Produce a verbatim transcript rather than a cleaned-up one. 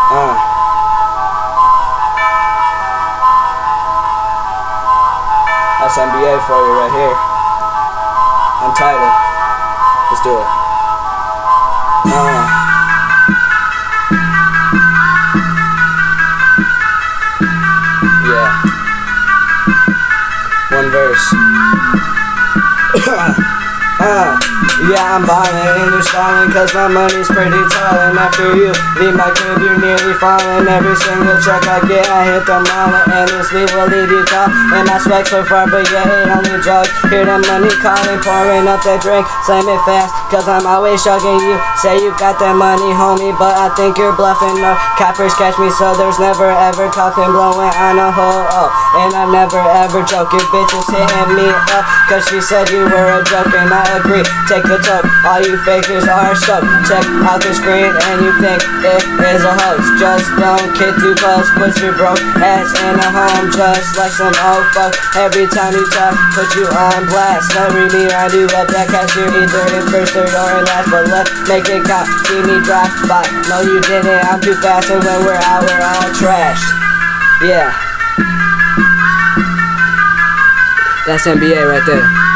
Uh. That's N B A for you right here. Untitled. Let's do it. Uh. Yeah. One verse. Uh, yeah, I'm ballin' and you're stalling, cause my money's pretty tall. And after you leave my crib, you're nearly falling. Every single check I get, I hit the mall, and this leave will leave you cold. And my swag so far, but yeah, it only drugs. Hear that money calling, pouring up that drink, slam it fast, cause I'm always shugging you. Say you got that money, homie, but I think you're bluffing. No coppers catch me, so there's never ever coughing, blowing on a hole. Oh, and I'm never ever joking. Bitches hitting me up, cause she said you were a joke, and I agree, take the toke. All you fakers are stoked. Check out the screen and you think it is a hoax. Just don't get too close. Put your broke ass in a home, just like some old folk. Every time you talk, put you on blast. Don't read me around you up that cashier, either in first, third, or in last. But let's make it count. See me drive by. No, you didn't. I'm too fast, and when we're out, we're all trashed. Yeah. That's N B A right there.